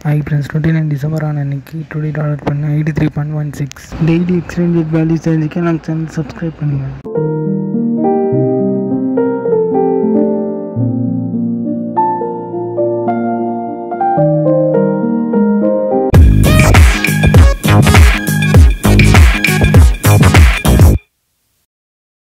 Hi friends, 29 December on அன்னைக்கு $20 பண்ண 83.16 daily exchange values தெரிஞ்சுக்க நம்ம சேனல் சப்ஸ்கிரைப் பண்ணுங்கள்.